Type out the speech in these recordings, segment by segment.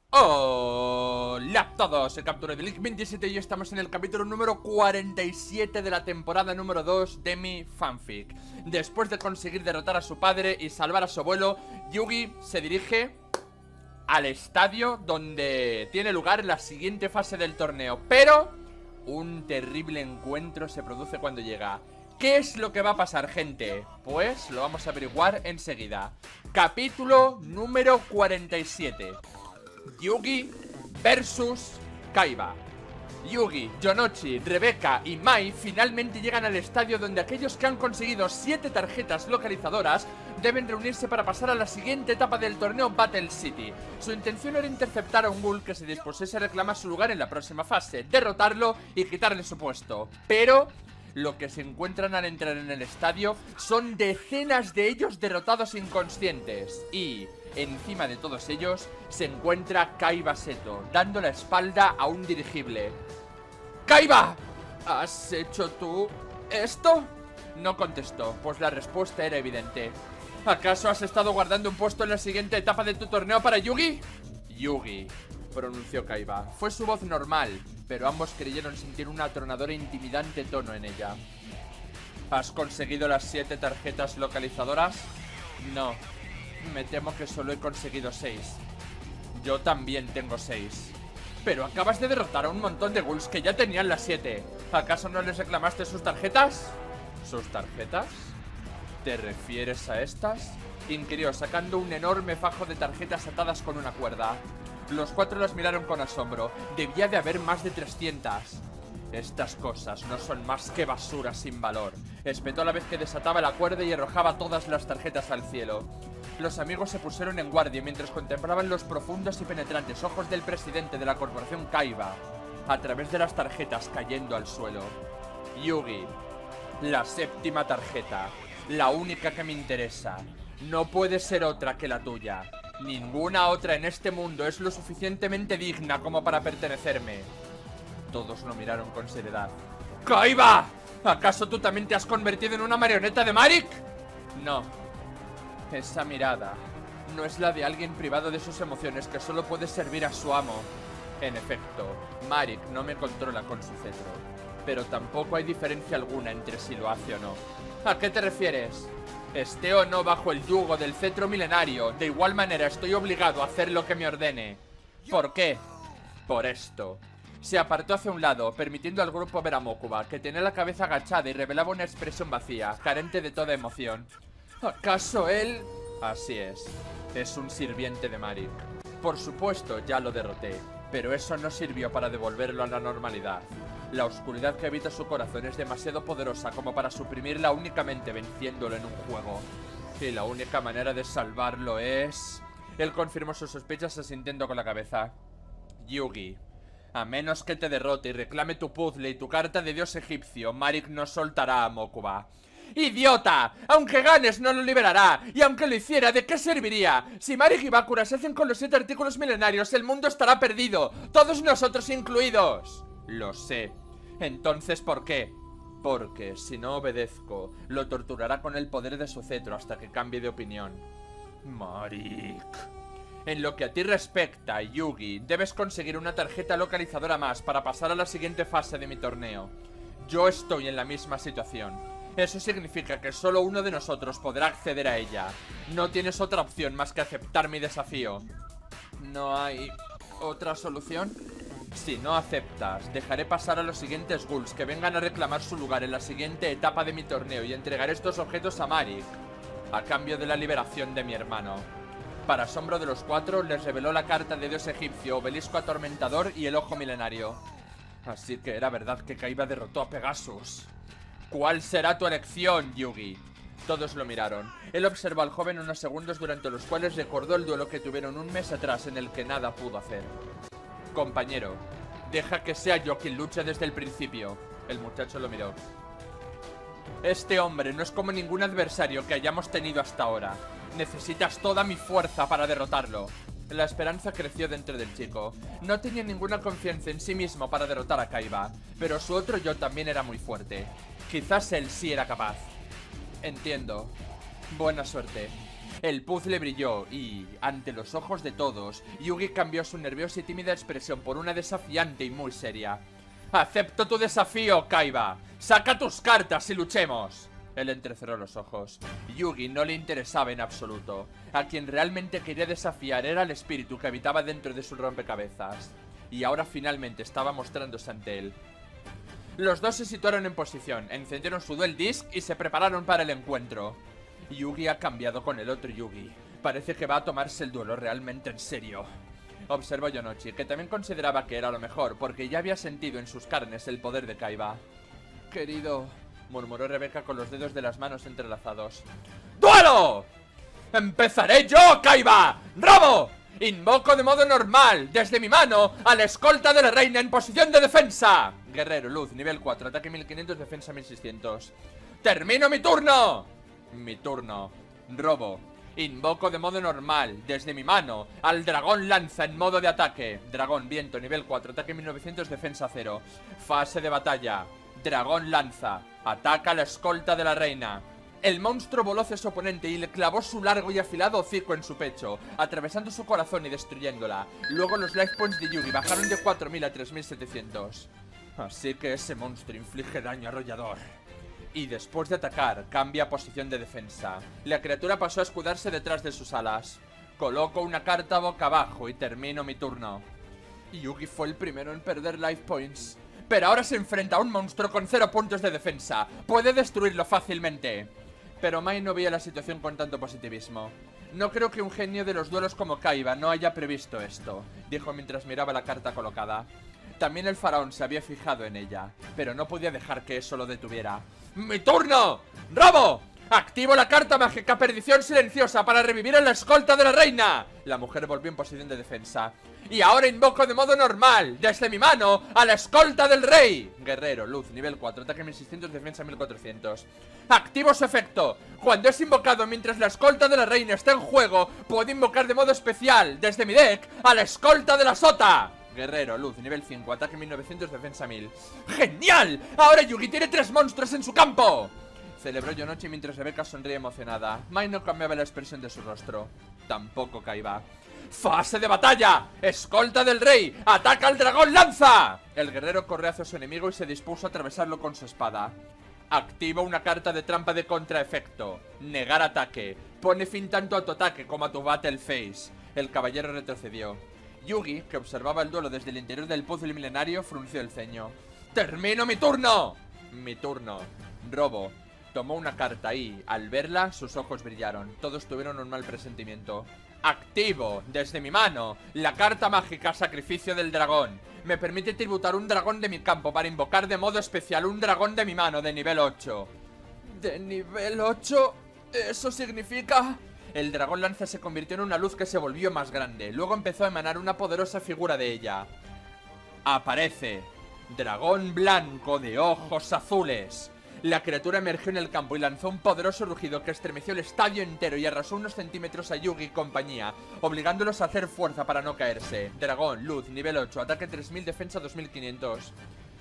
Hola a todos, soy Captura de League 27 y estamos en el capítulo número 47 de la temporada número 2 de mi fanfic. Después de conseguir derrotar a su padre y salvar a su abuelo, Yugi se dirige al estadio donde tiene lugar la siguiente fase del torneo. Pero un terrible encuentro se produce cuando llega. ¿Qué es lo que va a pasar, gente? Pues lo vamos a averiguar enseguida. Capítulo número 47. Yugi versus Kaiba. Yugi, Yonochi, Rebecca y Mai finalmente llegan al estadio donde aquellos que han conseguido 7 tarjetas localizadoras deben reunirse para pasar a la siguiente etapa del torneo Battle City. Su intención era interceptar a un ghoul que se dispusiese a reclamar su lugar en la próxima fase, derrotarlo y quitarle su puesto. Pero lo que se encuentran al entrar en el estadio son decenas de ellos derrotados inconscientes. Y encima de todos ellos se encuentra Kaiba Seto, dando la espalda a un dirigible. ¡Kaiba! ¿Has hecho tú esto? No contestó, pues la respuesta era evidente. ¿Acaso has estado guardando un puesto en la siguiente etapa de tu torneo para Yugi? Yugi, pronunció Kaiba. Fue su voz normal, pero ambos creyeron sentir un atronador e intimidante tono en ella. ¿Has conseguido las 7 tarjetas localizadoras? No. Me temo que solo he conseguido 6. Yo también tengo 6. Pero acabas de derrotar a un montón de ghouls que ya tenían las 7. ¿Acaso no les reclamaste sus tarjetas? ¿Sus tarjetas? ¿Te refieres a estas? Inquirió, sacando un enorme fajo de tarjetas atadas con una cuerda. Los 4 las miraron con asombro. Debía de haber más de 300. Estas cosas no son más que basura sin valor, espetó a la vez que desataba la cuerda y arrojaba todas las tarjetas al cielo. Los amigos se pusieron en guardia mientras contemplaban los profundos y penetrantes ojos del presidente de la corporación Kaiba a través de las tarjetas cayendo al suelo. Yugi, la 7ª tarjeta, la única que me interesa. No puede ser otra que la tuya. Ninguna otra en este mundo es lo suficientemente digna como para pertenecerme. Todos lo miraron con seriedad. ¡Kaiba! ¿Acaso tú también te has convertido en una marioneta de Marik? No. Esa mirada no es la de alguien privado de sus emociones que solo puede servir a su amo. En efecto, Marik no me controla con su cetro, pero tampoco hay diferencia alguna entre si lo hace o no. ¿A qué te refieres? Esté o no bajo el yugo del cetro milenario, de igual manera estoy obligado a hacer lo que me ordene. ¿Por qué? Por esto. Se apartó hacia un lado, permitiendo al grupo ver a Mokuba, que tenía la cabeza agachada y revelaba una expresión vacía, carente de toda emoción. ¿Acaso él? Así es un sirviente de Marik. Por supuesto, ya lo derroté, pero eso no sirvió para devolverlo a la normalidad. La oscuridad que habita su corazón es demasiado poderosa como para suprimirla únicamente venciéndolo en un juego. Y la única manera de salvarlo es... Él confirmó sus sospechas asintiendo con la cabeza. Yugi, a menos que te derrote y reclame tu puzzle y tu carta de dios egipcio, Marik no soltará a Mokuba. ¡Idiota! Aunque ganes no lo liberará. Y aunque lo hiciera, ¿de qué serviría? Si Marik y Bakura se hacen con los 7 artículos milenarios, el mundo estará perdido, todos nosotros incluidos. Lo sé. Entonces, ¿por qué? Porque si no obedezco, lo torturará con el poder de su cetro hasta que cambie de opinión. Marik. En lo que a ti respecta, Yugi, debes conseguir una tarjeta localizadora más para pasar a la siguiente fase de mi torneo. Yo estoy en la misma situación. Eso significa que solo uno de nosotros podrá acceder a ella. No tienes otra opción más que aceptar mi desafío. ¿No hay otra solución? Si no aceptas, dejaré pasar a los siguientes ghouls que vengan a reclamar su lugar en la siguiente etapa de mi torneo y entregaré estos objetos a Marik, a cambio de la liberación de mi hermano. Para asombro de los 4, les reveló la carta de dios egipcio, obelisco atormentador y el ojo milenario. Así que era verdad que Kaiba derrotó a Pegasus. ¿Cuál será tu elección, Yugi? Todos lo miraron. Él observó al joven unos segundos durante los cuales recordó el duelo que tuvieron un mes atrás en el que nada pudo hacer. Compañero, deja que sea yo quien luche desde el principio. El muchacho lo miró. Este hombre no es como ningún adversario que hayamos tenido hasta ahora. Necesitas toda mi fuerza para derrotarlo. La esperanza creció dentro del chico. No tenía ninguna confianza en sí mismo para derrotar a Kaiba, pero su otro yo también era muy fuerte. Quizás él sí era capaz. Entiendo. Buena suerte. El puzzle brilló y, ante los ojos de todos, Yugi cambió su nerviosa y tímida expresión por una desafiante y muy seria. «Acepto tu desafío, Kaiba. Saca tus cartas y luchemos». Él entrecerró los ojos. Yugi no le interesaba en absoluto. A quien realmente quería desafiar era el espíritu que habitaba dentro de su rompecabezas. Y ahora finalmente estaba mostrándose ante él. Los dos se situaron en posición, encendieron su Duel Disk y se prepararon para el encuentro. Yugi ha cambiado con el otro Yugi. Parece que va a tomarse el duelo realmente en serio. Observó Yonochi, que también consideraba que era lo mejor, porque ya había sentido en sus carnes el poder de Kaiba. «Querido», murmuró Rebeca con los dedos de las manos entrelazados. ¡Duelo! ¡Empezaré yo, Kaiba! ¡Robo! Invoco de modo normal, desde mi mano, a la escolta de la reina en posición de defensa. Guerrero, luz, nivel 4, ataque 1500, defensa 1600. ¡Termino mi turno! Mi turno. Robo. Invoco de modo normal, desde mi mano, al dragón lanza en modo de ataque. Dragón, viento, nivel 4, ataque 1900, defensa 0. Fase de batalla. Dragón lanza. Ataca a la escolta de la reina. El monstruo voló hacia su oponente y le clavó su largo y afilado hocico en su pecho, atravesando su corazón y destruyéndola. Luego los life points de Yugi bajaron de 4000 a 3700. Así que ese monstruo inflige daño arrollador. Y después de atacar, cambia posición de defensa. La criatura pasó a escudarse detrás de sus alas. Coloco una carta boca abajo y termino mi turno. Yugi fue el primero en perder life points. Pero ahora se enfrenta a un monstruo con 0 puntos de defensa. Puede destruirlo fácilmente. Pero Mai no veía la situación con tanto positivismo. No creo que un genio de los duelos como Kaiba no haya previsto esto, dijo mientras miraba la carta colocada. También el faraón se había fijado en ella, pero no podía dejar que eso lo detuviera. ¡Mi turno! ¡Robo! ¡Activo la carta mágica Perdición Silenciosa para revivir a la escolta de la reina! La mujer volvió en posición de defensa. Y ahora invoco de modo normal, desde mi mano, a la escolta del rey. Guerrero, luz, nivel 4, ataque 1600, defensa 1400. Activo su efecto. Cuando es invocado mientras la escolta de la reina está en juego, puedo invocar de modo especial, desde mi deck, a la escolta de la sota. Guerrero, luz, nivel 5, ataque 1900, defensa 1000. ¡Genial! Ahora Yugi tiene 3 monstruos en su campo. Celebró Yonochi mientras Rebeca sonríe emocionada. Mai no cambiaba la expresión de su rostro. Tampoco Kaiba. ¡Fase de batalla! ¡Escolta del rey! ¡Ataca al dragón lanza! El guerrero corrió hacia su enemigo y se dispuso a atravesarlo con su espada. Activa una carta de trampa de contraefecto. Negar ataque. Pone fin tanto a tu ataque como a tu battle phase. El caballero retrocedió. Yugi, que observaba el duelo desde el interior del puzzle milenario, frunció el ceño. ¡Termino mi turno! Mi turno. Robo. Tomó una carta y, al verla, sus ojos brillaron. Todos tuvieron un mal presentimiento. Activo, desde mi mano, la carta mágica Sacrificio del Dragón. Me permite tributar un dragón de mi campo para invocar de modo especial un dragón de mi mano de nivel 8. ¿De nivel 8? ¿Eso significa...? El dragón lanza se convirtió en una luz que se volvió más grande. Luego empezó a emanar una poderosa figura de ella. Aparece. Dragón blanco de ojos azules. La criatura emergió en el campo y lanzó un poderoso rugido que estremeció el estadio entero y arrasó unos centímetros a Yugi y compañía, obligándolos a hacer fuerza para no caerse. Dragón, luz, nivel 8, ataque 3000, defensa 2500.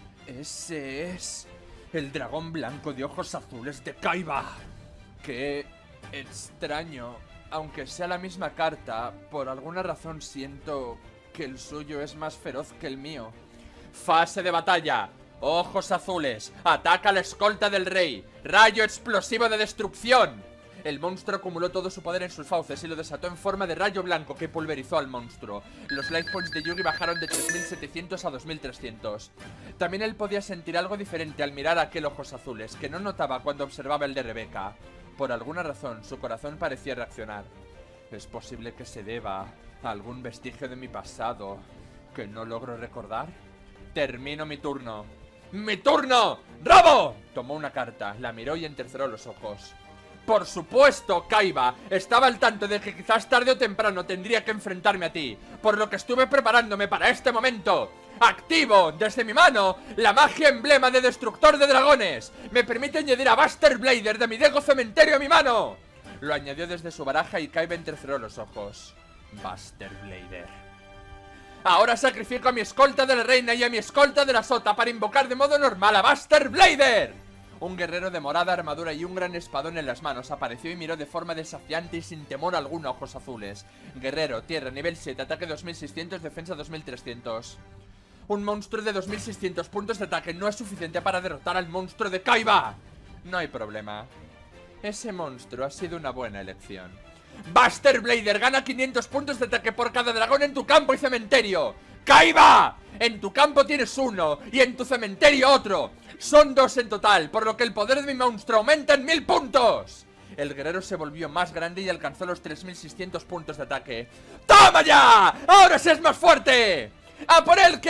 Ese es... el dragón blanco de ojos azules de Kaiba. Qué extraño. Aunque sea la misma carta, por alguna razón siento que el suyo es más feroz que el mío. Fase de batalla. Ojos azules. Ataca a la escolta del rey. Rayo explosivo de destrucción. El monstruo acumuló todo su poder en sus fauces y lo desató en forma de rayo blanco que pulverizó al monstruo. Los life points de Yugi bajaron de 3700 a 2300. También él podía sentir algo diferente al mirar a aquel ojos azules, que no notaba cuando observaba el de Rebeca. Por alguna razón, su corazón parecía reaccionar. Es posible que se deba a algún vestigio de mi pasado que no logro recordar. Termino mi turno. ¡Mi turno! ¡Robo! Tomó una carta, la miró y enterceró los ojos. Por supuesto, Kaiba. Estaba al tanto de que quizás tarde o temprano tendría que enfrentarme a ti, por lo que estuve preparándome para este momento. Activo, desde mi mano, la magia emblema de destructor de dragones. Me permite añadir a Buster Blader de mi Dego Cementerio a mi mano. Lo añadió desde su baraja y Kaiba enterceró los ojos. Buster Blader. Ahora sacrifico a mi escolta de la reina y a mi escolta de la sota para invocar de modo normal a Buster Blader. Un guerrero de morada armadura y un gran espadón en las manos apareció y miró de forma desafiante y sin temor alguno a ojos azules. Guerrero, tierra, nivel 7, ataque 2600, defensa 2300. Un monstruo de 2600 puntos de ataque no es suficiente para derrotar al monstruo de Kaiba. No hay problema. Ese monstruo ha sido una buena elección. Buster Blader gana 500 puntos de ataque por cada dragón en tu campo y cementerio. ¡Kaiba! En tu campo tienes uno y en tu cementerio otro. Son 2 en total, por lo que el poder de mi monstruo aumenta en 1000 puntos. El guerrero se volvió más grande y alcanzó los 3600 puntos de ataque. ¡Toma ya! ¡Ahora sí es más fuerte! ¡A por él,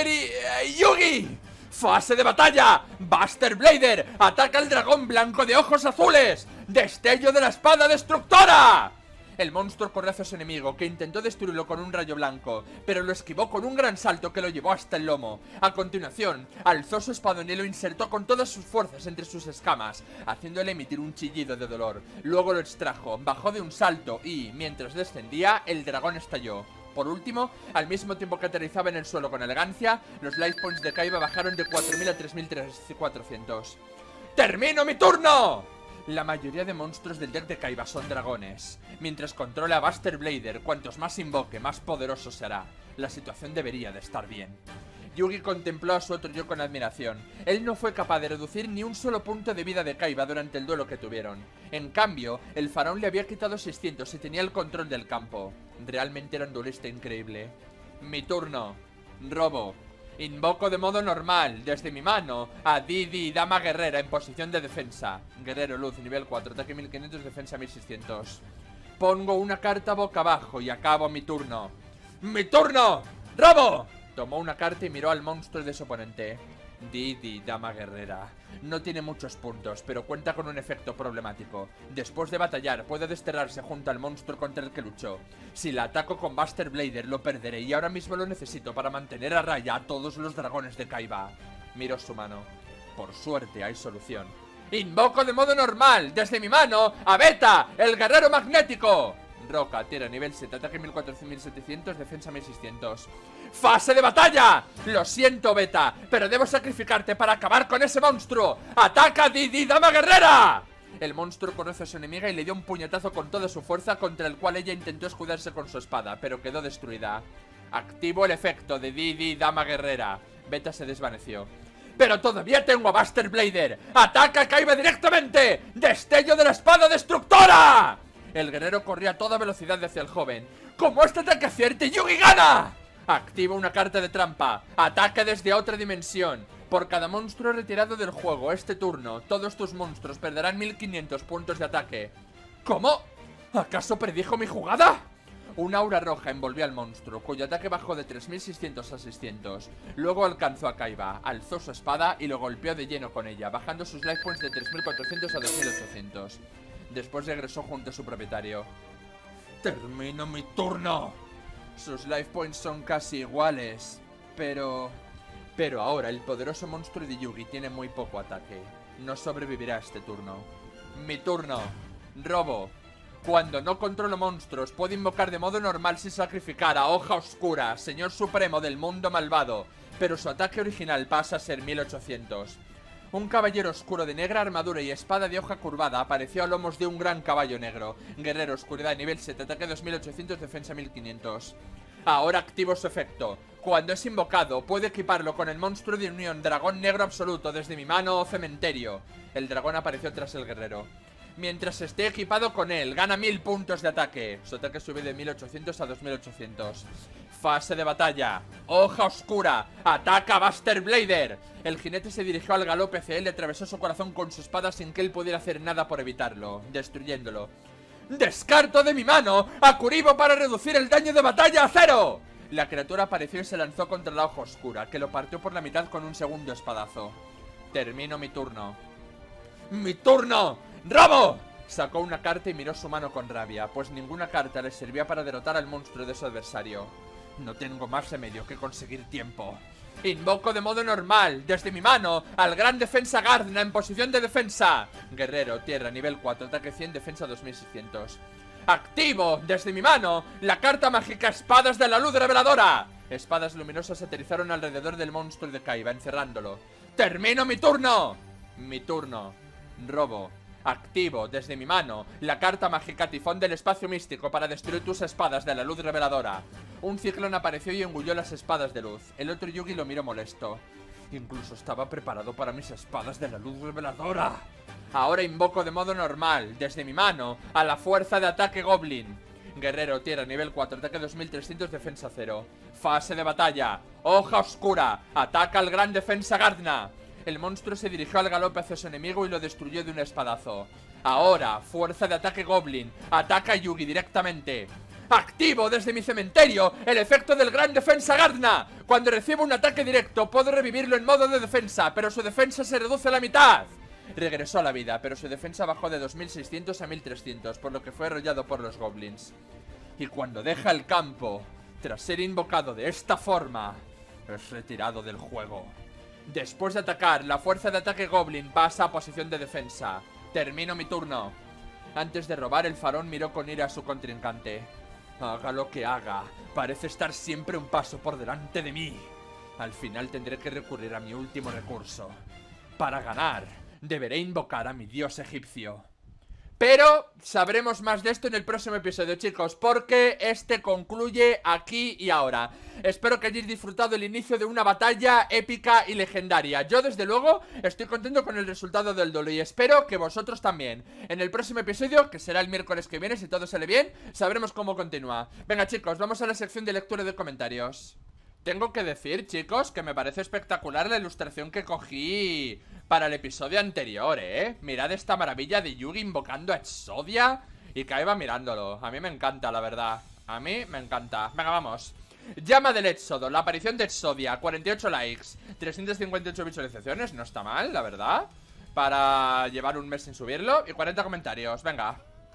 Yugi! ¡Fase de batalla! ¡Buster Blader! ¡Ataca al dragón blanco de ojos azules! ¡Destello de la espada destructora! El monstruo corrió hacia su enemigo, que intentó destruirlo con un rayo blanco, pero lo esquivó con un gran salto que lo llevó hasta el lomo. A continuación, alzó su espadón y lo insertó con todas sus fuerzas entre sus escamas, haciéndole emitir un chillido de dolor. Luego lo extrajo, bajó de un salto y, mientras descendía, el dragón estalló. Por último, al mismo tiempo que aterrizaba en el suelo con elegancia, los life points de Kaiba bajaron de 4000 a 3400. ¡Termino mi turno! La mayoría de monstruos del deck de Kaiba son dragones. Mientras controle a Buster Blader, cuantos más invoque, más poderoso será. La situación debería de estar bien. Yugi contempló a su otro yo con admiración. Él no fue capaz de reducir ni un solo punto de vida de Kaiba durante el duelo que tuvieron. En cambio, el faraón le había quitado 600 y tenía el control del campo. Realmente era un duelista increíble. Mi turno. Robo. Invoco de modo normal, desde mi mano, a Didi, dama guerrera en posición de defensa. Guerrero luz, nivel 4, ataque 1500, defensa 1600. Pongo una carta boca abajo y acabo mi turno. ¡Mi turno! ¡Robo! Tomó una carta y miró al monstruo de su oponente. Didi, dama guerrera. No tiene muchos puntos, pero cuenta con un efecto problemático. Después de batallar, puede desterrarse junto al monstruo contra el que luchó. Si la ataco con Buster Blader, lo perderé y ahora mismo lo necesito para mantener a raya a todos los dragones de Kaiba. Miró su mano. Por suerte hay solución. Invoco de modo normal, desde mi mano, a Beta, el guerrero magnético. Roca, tierra, nivel 7, ataque 1400-1700, defensa 1600. ¡Fase de batalla! Lo siento, Beta, pero debo sacrificarte para acabar con ese monstruo. ¡Ataca, Didi, dama guerrera! El monstruo corrió hacia su enemiga y le dio un puñetazo con toda su fuerza, contra el cual ella intentó escudarse con su espada, pero quedó destruida. Activo el efecto de Didi, dama guerrera. Beta se desvaneció. ¡Pero todavía tengo a Buster Blader! ¡Ataca a Kaiba directamente! ¡Destello de la espada destructora! El guerrero corría a toda velocidad hacia el joven. ¡Como este ataque acierte, Yugi gana! Activa una carta de trampa. Ataca desde otra dimensión. Por cada monstruo retirado del juego este turno, todos tus monstruos perderán 1500 puntos de ataque. ¿Cómo? ¿Acaso predijo mi jugada? Una aura roja envolvió al monstruo, cuyo ataque bajó de 3600 a 600. Luego alcanzó a Kaiba, alzó su espada y lo golpeó de lleno con ella, bajando sus life points de 3400 a 2800. Después regresó junto a su propietario. ¡Termino mi turno! Sus life points son casi iguales, pero ahora el poderoso monstruo de Yugi tiene muy poco ataque. No sobrevivirá a este turno. Mi turno. Robo. Cuando no controlo monstruos, puedo invocar de modo normal sin sacrificar a Hoja Oscura, señor supremo del mundo malvado, pero su ataque original pasa a ser 1800. Un caballero oscuro de negra armadura y espada de hoja curvada apareció a lomos de un gran caballo negro. Guerrero oscuridad nivel 7, ataque 2800, defensa 1500. Ahora activo su efecto. Cuando es invocado, puedo equiparlo con el monstruo de unión dragón negro absoluto desde mi mano o cementerio. El dragón apareció tras el guerrero. Mientras esté equipado con él, gana 1000 puntos de ataque. Su ataque sube de 1800 a 2800. Fase de batalla. Hoja oscura. Ataca a Buster Blader. El jinete se dirigió al galope hacia él y atravesó su corazón con su espada sin que él pudiera hacer nada por evitarlo, destruyéndolo. ¡Descarto de mi mano a Kuribo para reducir el daño de batalla a 0! La criatura apareció y se lanzó contra la hoja oscura, que lo partió por la mitad con un segundo espadazo. Termino mi turno. ¡Mi turno! ¡Robo! Sacó una carta y miró su mano con rabia, pues ninguna carta le servía para derrotar al monstruo de su adversario. No tengo más remedio que conseguir tiempo. Invoco de modo normal, desde mi mano, al gran defensa Gardna en posición de defensa. Guerrero, tierra, nivel 4, ataque 100, defensa 2600. Activo, desde mi mano, la carta mágica Espadas de la Luz Reveladora. Espadas luminosas aterrizaron alrededor del monstruo de Kaiba, encerrándolo. ¡Termino mi turno! Mi turno. Robo. Activo desde mi mano la carta mágica Tifón del Espacio Místico para destruir tus espadas de la luz reveladora. Un ciclón apareció y engulló las espadas de luz. El otro Yugi lo miró molesto. Incluso estaba preparado para mis espadas de la luz reveladora. Ahora invoco de modo normal, desde mi mano, a la fuerza de ataque Goblin. Guerrero, tierra, nivel 4, ataque 2300, defensa 0. Fase de batalla. Hoja oscura, ataca al gran defensa Gardna. El monstruo se dirigió al galope hacia su enemigo y lo destruyó de un espadazo. Ahora, fuerza de ataque Goblin, ataca a Yugi directamente. Activo desde mi cementerio el efecto del gran defensa Gardna. Cuando recibo un ataque directo puedo revivirlo en modo de defensa, pero su defensa se reduce a la mitad. Regresó a la vida, pero su defensa bajó de 2600 a 1300, por lo que fue arrollado por los goblins. Y cuando deja el campo, tras ser invocado de esta forma, es retirado del juego. Después de atacar, la fuerza de ataque Goblin pasa a posición de defensa. Termino mi turno. Antes de robar, el faraón miró con ira a su contrincante. Haga lo que haga, parece estar siempre un paso por delante de mí. Al final tendré que recurrir a mi último recurso. Para ganar, deberé invocar a mi dios egipcio. Pero sabremos más de esto en el próximo episodio, chicos, porque este concluye aquí y ahora. Espero que hayáis disfrutado el inicio de una batalla épica y legendaria. Yo, desde luego, estoy contento con el resultado del duelo y espero que vosotros también. En el próximo episodio, que será el miércoles que viene, si todo sale bien, sabremos cómo continúa. Venga, chicos, vamos a la sección de lectura de comentarios. Tengo que decir, chicos, que me parece espectacular la ilustración que cogí para el episodio anterior, Mirad esta maravilla de Yugi invocando a Exodia y Kaiba mirándolo. A mí me encanta, la verdad. A mí me encanta. Venga, vamos. Llama del Éxodo, la aparición de Exodia, 48 likes, 358 visualizaciones. No está mal, la verdad, para llevar un mes sin subirlo. Y 40 comentarios, venga.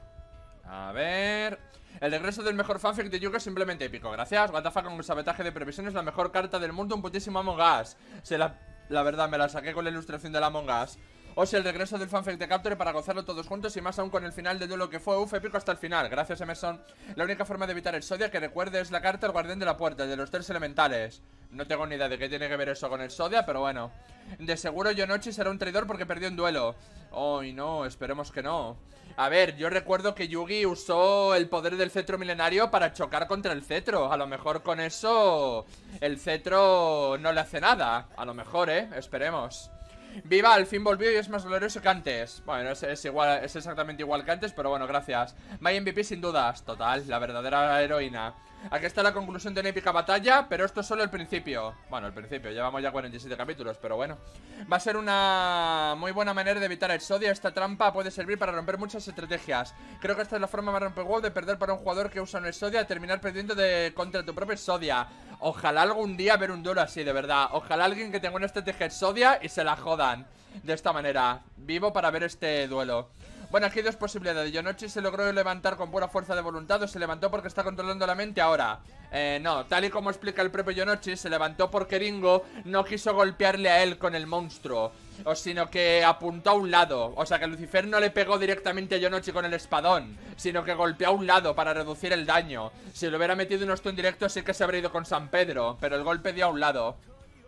A ver... El regreso del mejor fanfic de Yugi es simplemente épico. Gracias. WTF con el sabotaje de previsiones, la mejor carta del mundo, un putísimo Among Us. La verdad, me la saqué con la ilustración del Among Us. O sea, el regreso del fanfic de Capture para gozarlo todos juntos y más aún con el final del duelo que fue épico hasta el final. Gracias, Emerson. La única forma de evitar Exodia que recuerde es la carta El Guardián de la Puerta, el de los 3 elementales. No tengo ni idea de qué tiene que ver eso con Exodia, pero bueno. De seguro Yonochi será un traidor porque perdió un duelo. Ay, no, esperemos que no. A ver, yo recuerdo que Yugi usó el poder del cetro milenario para chocar contra el cetro. A lo mejor con eso el cetro no le hace nada. A lo mejor, esperemos. Viva, al fin volvió y es más glorioso que antes. Bueno, es igual, es exactamente igual que antes, pero bueno, gracias. My MVP sin dudas, total, la verdadera heroína. Aquí está la conclusión de una épica batalla, pero esto es solo el principio. Bueno, el principio, llevamos ya 47 capítulos, pero bueno. Va a ser una muy buena manera de evitar a Exodia. Esta trampa puede servir para romper muchas estrategias. Creo que esta es la forma más rompehuevos de perder para un jugador que usa un Exodia, terminar perdiendo contra tu propia Exodia. Ojalá algún día ver un duelo así, de verdad. Ojalá alguien que tenga una estrategia Exodia y se la jodan de esta manera. Vivo para ver este duelo. Bueno, aquí hay dos posibilidades. Yonochi se logró levantar con pura fuerza de voluntad o se levantó porque está controlando la mente ahora. No, tal y como explica el propio Yonochi, se levantó porque Ringo no quiso golpearle a él con el monstruo, sino que apuntó a un lado. O sea que Lucifer no le pegó directamente a Yonochi con el espadón, sino que golpeó a un lado para reducir el daño. Si lo hubiera metido en un stun directo sí que se habría ido con San Pedro, pero el golpe dio a un lado.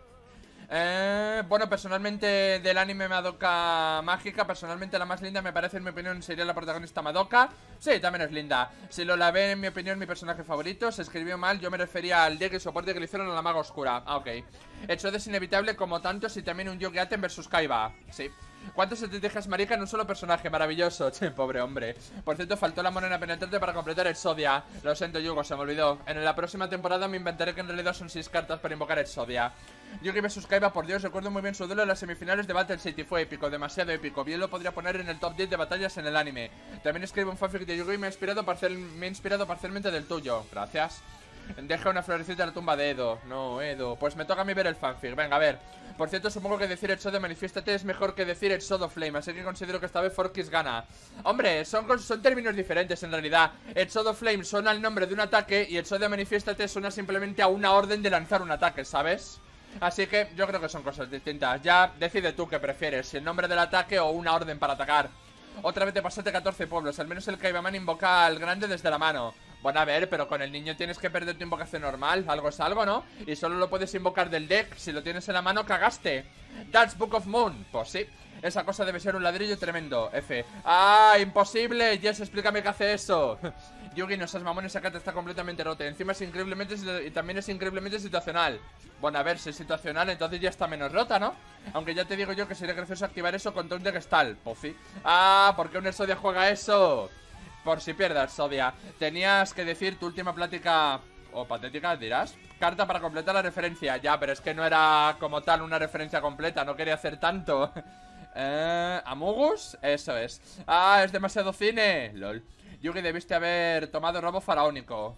Bueno, personalmente del anime Madoka Mágica, personalmente la más linda me parece, en mi opinión, sería la protagonista Madoka. Sí, también es linda. Si lo la ve, en mi opinión, mi personaje favorito. Se escribió mal, yo me refería al deck y soporte que le hicieron a la maga oscura. Ah, ok. Hecho es inevitable como tantos y también un Yugi Aten versus Kaiba. Sí. ¿Cuántas estrategias marica en un solo personaje? Maravilloso, che, pobre hombre. Por cierto, faltó la moneda penetrante para completar Exodia. Lo siento, Yugo, se me olvidó. En la próxima temporada me inventaré que en realidad son 6 cartas para invocar Exodia. Yugi vs Kaiba, por Dios, recuerdo muy bien su duelo en las semifinales de Battle City. Fue épico, demasiado épico. Bien lo podría poner en el top 10 de batallas en el anime. También escribo un fanfic de Yugi y me he inspirado parcialmente del tuyo. Gracias. Deja una florecita en la tumba de Edo. No, Edo. Pues me toca a mí ver el fanfic. Venga, a ver. Por cierto, supongo que decir Exodo Manifiéstate es mejor que decir Exodo Flame, así que considero que esta vez Forkis gana. Hombre, son términos diferentes en realidad. Exodo Flame suena al nombre de un ataque y Exodo Manifiéstate suena simplemente a una orden de lanzar un ataque, ¿sabes? Así que yo creo que son cosas distintas. Ya decide tú qué prefieres, si el nombre del ataque o una orden para atacar. Otra vez te pasaste 14 pueblos. Al menos el Kaibaman invoca al grande desde la mano. Bueno, a ver, pero con el niño tienes que perder tu invocación normal. Algo es algo, ¿no? Y solo lo puedes invocar del deck. Si lo tienes en la mano, cagaste. That's Book of Moon. Pues sí. Esa cosa debe ser un ladrillo tremendo. F. ¡Ah! ¡Imposible! Jess, explícame qué hace eso. Yugi, no seas mamón, esa carta está completamente rota. Encima es increíblemente y también es increíblemente situacional. Bueno, a ver, si es situacional, entonces ya está menos rota, ¿no? Aunque ya te digo yo que sería gracioso activar eso con Ton de Gestalt, Puffy. ¡Ah! ¿Por qué un Exodia juega eso? Por si pierdas, Exodia. Tenías que decir tu última plática... o patética, dirás. Carta para completar la referencia. Ya, pero es que no era como tal una referencia completa. No quería hacer tanto. ¿Amogus? Eso es. ¡Ah! Es demasiado cine. LOL. Yugi, debiste haber tomado robo faraónico.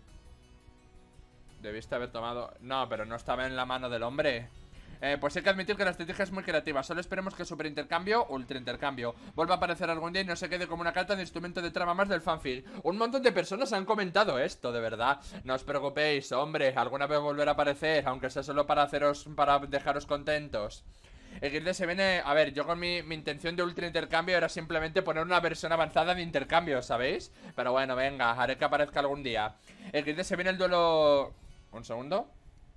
Debiste haber tomado... No, pero no estaba en la mano del hombre. Pues hay que admitir que la estrategia es muy creativa. Solo esperemos que super intercambio, ultra intercambio, vuelva a aparecer algún día y no se quede como una carta de instrumento de trama más del fanfic. Un montón de personas han comentado esto, de verdad. No os preocupéis, hombre, alguna vez volverá a aparecer, aunque sea solo para dejaros contentos. XD se viene... A ver, yo con mi intención de ultra intercambio era simplemente poner una versión avanzada de intercambio, ¿sabéis? Pero bueno, venga, haré que aparezca algún día. XD se viene el duelo... ¿Un segundo?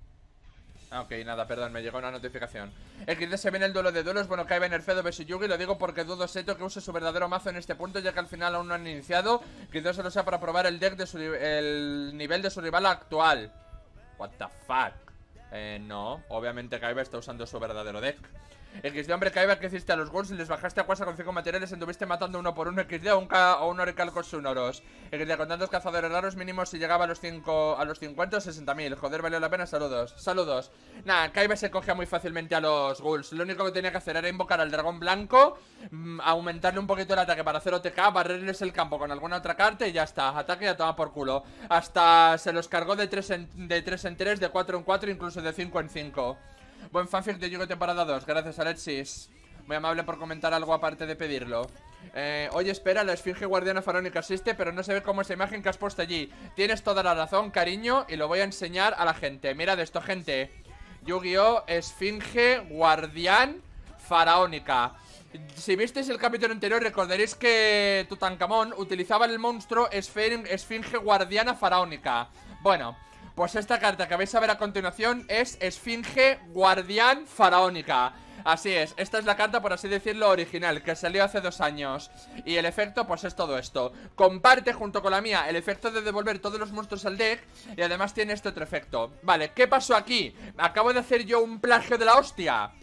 Ah, ok, nada, perdón, me llegó una notificación. XD se viene el duelo de duelos. Bueno, Kaiba Nerfedo vs Yugi. Lo digo porque dudo seto que use su verdadero mazo en este punto, ya que al final aún no han iniciado. Quizás solo sea para probar el deck de el nivel de su rival actual. What the fuck. No, obviamente Kaiba está usando su verdadero deck. XD, hombre, Kaiba, que hiciste a los Ghouls y les bajaste a Quasa con 5 materiales, anduviste matando uno por uno. XD, o un Orical con Sonoros. XD, con tantos cazadores raros, mínimo si llegaba a los 50 o 60.000. Joder, valió la pena, saludos. Saludos. Nada, Kaiba se cogía muy fácilmente a los Ghouls. Lo único que tenía que hacer era invocar al dragón blanco, aumentarle un poquito el ataque para hacer OTK, barrerles el campo con alguna otra carta y ya está. Ataque y a tomar por culo. Hasta se los cargó de 3 en 3, de 4 en 4, incluso de 5 en 5. Buen fanfic de Yugi temporada 2, gracias Alexis. Muy amable por comentar algo aparte de pedirlo. Oye, espera, la esfinge guardiana faraónica existe, pero no se ve como esa imagen que has puesto allí. Tienes toda la razón, cariño, y lo voy a enseñar a la gente. Mirad esto, gente. Yu-Gi-Oh! Esfinge guardián faraónica. Si visteis el capítulo anterior, recordaréis que Tutankamón utilizaba el monstruo esfinge guardiana faraónica. Bueno, pues esta carta que vais a ver a continuación es Esfinge Guardián Faraónica. Así es, esta es la carta, por así decirlo, original, que salió hace 2 años. Y el efecto, pues es todo esto. Comparte junto con la mía el efecto de devolver todos los monstruos al deck. Y además tiene este otro efecto. Vale, ¿qué pasó aquí? ¿Acabo de hacer yo un plagio de la hostia?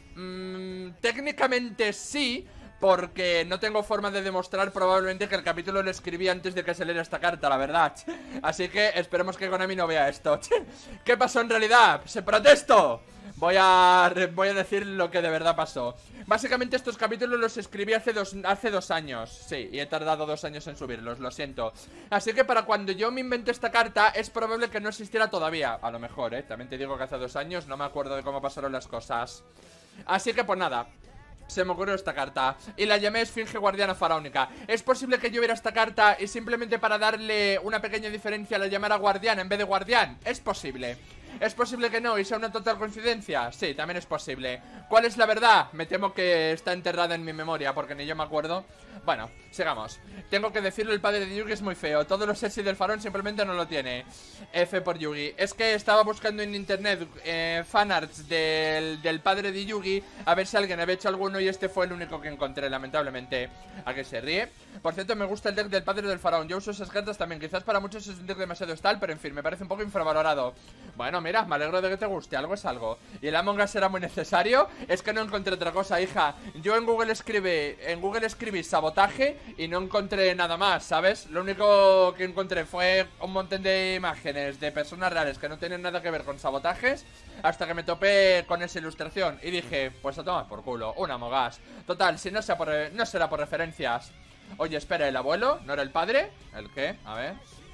Técnicamente sí, porque no tengo forma de demostrar probablemente que el capítulo lo escribí antes de que se leyera esta carta, la verdad. Así que esperemos que Konami no vea esto. ¿Qué pasó en realidad? ¡Se protesto! Voy a decir lo que de verdad pasó. Básicamente estos capítulos los escribí hace 2 años. Sí, y he tardado 2 años en subirlos, lo siento. Así que para cuando yo me inventé esta carta es probable que no existiera todavía. A lo mejor, también te digo que hace 2 años no me acuerdo de cómo pasaron las cosas. Así que pues nada, se me ocurrió esta carta y la llamé Esfinge Guardiana Faraónica. Es posible que yo viera esta carta y simplemente para darle una pequeña diferencia la llamara Guardián en vez de Guardián. Es posible. ¿Es posible que no y sea una total coincidencia? Sí, también es posible. ¿Cuál es la verdad? Me temo que está enterrada en mi memoria porque ni yo me acuerdo. Bueno, sigamos. Tengo que decirlo, el padre de Yugi es muy feo. Todos los sexy del farón simplemente no lo tiene. F por Yugi. Es que estaba buscando en internet fanarts del padre de Yugi, a ver si alguien había hecho alguno y este fue el único que encontré, lamentablemente. ¿A qué se ríe? Por cierto, me gusta el deck del padre del faraón. Yo uso esas cartas también. Quizás para muchos es un deck demasiado style, pero en fin, me parece un poco infravalorado. Bueno, mira, me alegro de que te guste. Algo es algo. ¿Y el Among Us era muy necesario? Es que no encontré otra cosa, hija. Yo en Google escribí sabotaje y no encontré nada más, ¿sabes? Lo único que encontré fue un montón de imágenes de personas reales que no tienen nada que ver con sabotajes, hasta que me topé con esa ilustración y dije, pues a tomar por culo, un Among Us. Total, si no será por referencias. Oye, espera, ¿el abuelo? ¿No era el padre? ¿El qué? A ver.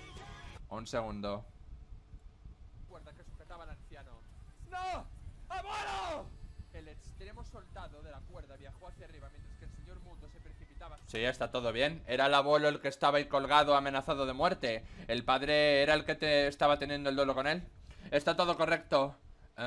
Un segundo. Cuerda que sujetaba al anciano. ¡No! ¡Abuelo! El extremo soldado de la cuerda viajó hacia arriba mientras que el señor Mundo se precipitaba. Sí, está todo bien. Era el abuelo el que estaba ahí colgado, amenazado de muerte. El padre era el que estaba teniendo el duelo con él. Está todo correcto.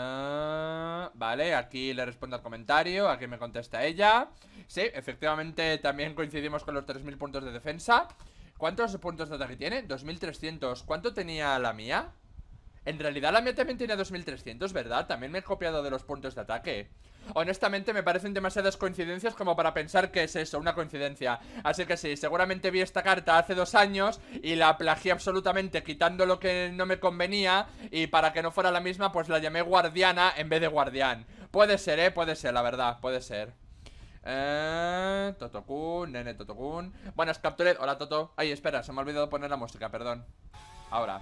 Vale, aquí le respondo al comentario. Aquí me contesta ella. Sí, efectivamente también coincidimos con los 3000 puntos de defensa. ¿Cuántos puntos de ataque tiene? 2300. ¿Cuánto tenía la mía? En realidad la mía también tenía 2300, ¿verdad? También me he copiado de los puntos de ataque. Honestamente me parecen demasiadas coincidencias como para pensar que es eso, una coincidencia. Así que sí, seguramente vi esta carta hace 2 años y la plagié absolutamente, quitando lo que no me convenía, y para que no fuera la misma pues la llamé Guardiana en vez de Guardián. Puede ser, puede ser, la verdad, puede ser. Totokun, nene Totokun. Buenas, Captured. Hola, Toto. Ay, espera, se me ha olvidado poner la música, perdón. Ahora.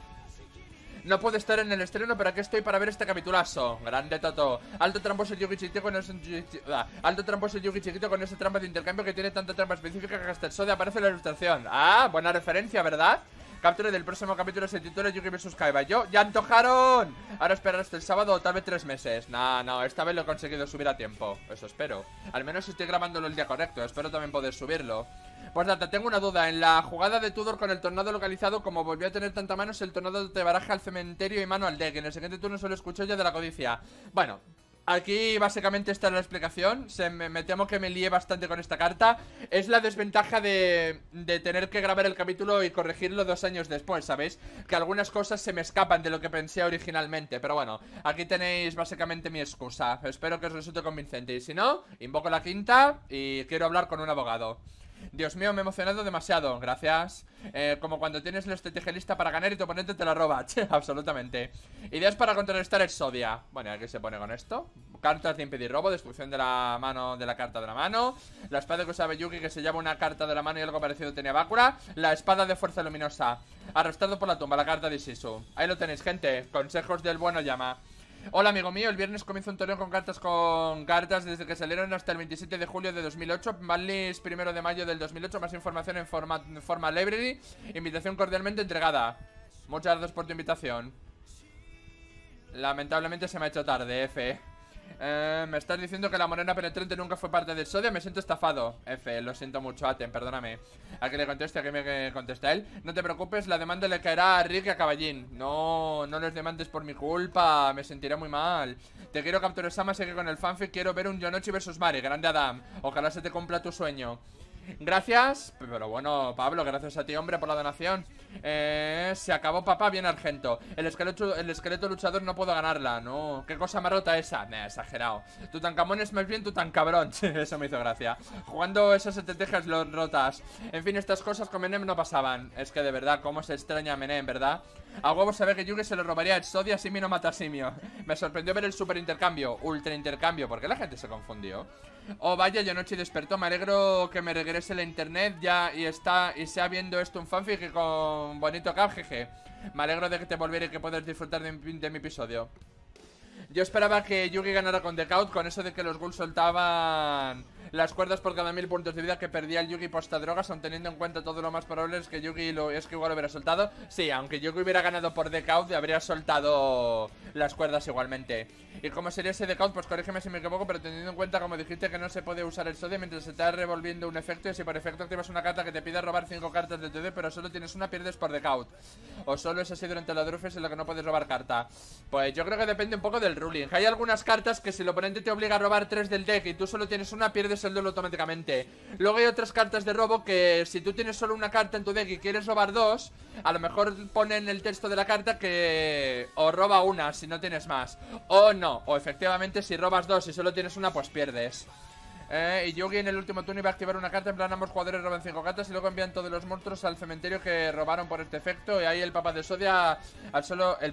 No puedo estar en el estreno, pero aquí estoy para ver este capitulazo. Grande Toto. Alto tramposo Yugi chiquito con ese... Alto tramposo Yugi chiquito con esa trampa de intercambio que tiene tanta trampa específica que hasta el Sode aparece en la ilustración. Ah, buena referencia, ¿verdad? Captura del próximo capítulo se titula Yugi vs Kaiba. ¡Yo! ¡Ya antojaron! Ahora esperar hasta el sábado o tal vez 3 meses. No, esta vez lo he conseguido subir a tiempo. Eso espero. Al menos estoy grabándolo el día correcto. Espero también poder subirlo. Pues nada, tengo una duda. En la jugada de Tudor con el tornado localizado, como volvió a tener tanta manos, el tornado te baraja al cementerio y mano al deck. En el siguiente turno solo escucho ya de la codicia. Bueno, aquí básicamente esta es la explicación. Me temo que me lié bastante con esta carta. Es la desventaja de tener que grabar el capítulo y corregirlo 2 años después, ¿sabéis? Que algunas cosas se me escapan de lo que pensé originalmente. Pero bueno, aquí tenéis básicamente mi excusa. Espero que os resulte convincente. Y si no, invoco la quinta y quiero hablar con un abogado. Dios mío, me he emocionado demasiado, gracias. Como cuando tienes la estrategia lista para ganar y tu oponente te la roba. Absolutamente. Ideas para contrarrestar Exodia. Bueno, aquí se pone con esto. Cartas de impedir robo, destrucción de la mano, de la carta de la mano. La espada que usaba Yugi, que se llama una carta de la mano y algo parecido tenía Bakura. La espada de fuerza luminosa. Arrastrado por la tumba, la carta de Shisu. Ahí lo tenéis, gente. Consejos del bueno llama. Hola amigo mío, el viernes comienza un torneo con cartas desde que salieron hasta el 27 de julio de 2008. Banlist 1 de mayo del 2008. Más información en forma library. Invitación cordialmente entregada. Muchas gracias por tu invitación. Lamentablemente se me ha hecho tarde, F. Me estás diciendo que la morena penetrante nunca fue parte del Sodia. Me siento estafado. F, lo siento mucho, Aten, perdóname. A que le conteste, a que me contesta él. No te preocupes, la demanda le caerá a Rick y a Caballín. No les demandes por mi culpa. Me sentiré muy mal. Te quiero, Capture-sama, sigue con el fanfic. Quiero ver un Yonochi vs Mari. Grande Adam. Ojalá se te cumpla tu sueño. Gracias, pero bueno, Pablo, gracias a ti, hombre, por la donación. Se acabó, papá, bien Argento. El esqueleto luchador no puedo ganarla. No, qué cosa más rota esa. Exagerado. Tutankamón es más bien Tutancabrón. Eso me hizo gracia. Jugando esas estrategias rotas. En fin, estas cosas con Menem no pasaban. Es que de verdad, cómo se extraña a Menem, ¿verdad? A huevo saber que Yugi se lo robaría a Exodia. Simio no mata a Simio. Me sorprendió ver el super intercambio, ultra intercambio. ¿Por qué la gente se confundió? Oh, vaya, Yonochi despertó. Me alegro que me regrese la internet ya y sea viendo esto un fanfic y con bonito cap, jeje. Me alegro de que te volviera y que puedas disfrutar de mi episodio. Yo esperaba que Yugi ganara con The Count, con eso de que los ghouls soltaban las cuerdas por cada 1000 puntos de vida que perdía el Yugi posta drogas, aun teniendo en cuenta todo lo más probable es que Yugi es que igual lo hubiera soltado. Sí, aunque Yugi hubiera ganado por The Count, habría soltado las cuerdas igualmente. ¿Y cómo sería ese The Count? Pues corrígeme si me equivoco, pero teniendo en cuenta, como dijiste, que no se puede usar el Sodia mientras se está revolviendo un efecto, y si por efecto activas una carta que te pide robar 5 cartas de tu deck, pero solo tienes una, pierdes por The Count. O solo es así durante la Drufes en lo que no puedes robar carta. Pues yo creo que depende un poco del ruling. Hay algunas cartas que si el oponente te obliga a robar 3 del deck y tú solo tienes una, pierdes el duelo automáticamente. Luego hay otras cartas de robo que si tú tienes solo una carta en tu deck y quieres robar 2, a lo mejor pone en el texto de la carta que o roba una si no tienes más, o no, o efectivamente si robas 2 y solo tienes una, pues pierdes. Y Yugi en el último turno iba a activar una carta. En plan, ambos jugadores roban 5 cartas y luego envían todos los monstruos al cementerio que robaron por este efecto. Y ahí el papá de Sodia el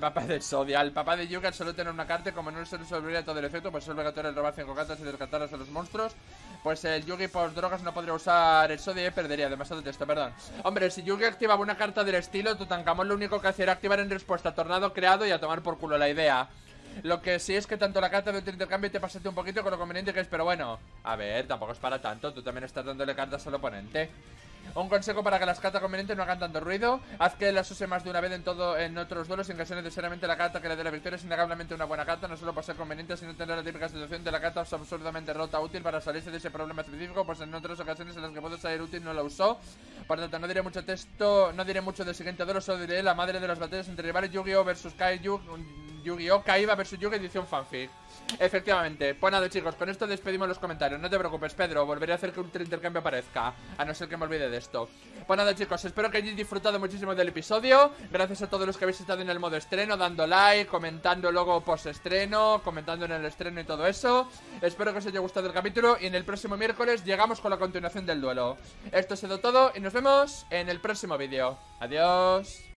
papá de Yugi al solo tener una carta, como no se resolvería todo el efecto, pues es obligatorio robar 5 cartas y descartarlas a los monstruos. Pues el Yugi por drogas no podría usar el Sodia y perdería. Demasiado texto, perdón. Hombre, si Yugi activaba una carta del estilo, Tutankamón lo único que hacía era activar en respuesta a Tornado creado y a tomar por culo la idea. Lo que sí es que tanto la carta de otro intercambio te pasaste un poquito con lo conveniente que es, pero bueno, a ver, tampoco es para tanto. Tú también estás dándole cartas al oponente. Un consejo para que las cartas convenientes no hagan tanto ruido: haz que las use más de una vez en otros duelos, sin que sea necesariamente la carta que le dé la victoria. Es innegablemente una buena carta, no solo por ser conveniente, sino tener la típica situación de la carta absurdamente rota útil para salirse de ese problema específico. Pues en otras ocasiones en las que puede salir útil no la usó. Por tanto, no diré mucho texto, no diré mucho del siguiente duelo, solo diré la madre de las batallas entre rivales: Yu-Gi-Oh vs Kaiju Yu-Gi-Oh! Kaiba vs Yugi edición fanfic. Efectivamente. Pues nada, chicos, con esto despedimos los comentarios. No te preocupes, Pedro, volveré a hacer que un intercambio aparezca, a no ser que me olvide de esto. Pues nada, chicos, espero que hayáis disfrutado muchísimo del episodio. Gracias a todos los que habéis estado en el modo estreno, dando like, comentando luego post estreno, comentando en el estreno y todo eso. Espero que os haya gustado el capítulo y en el próximo miércoles llegamos con la continuación del duelo. Esto ha sido todo y nos vemos en el próximo vídeo. Adiós.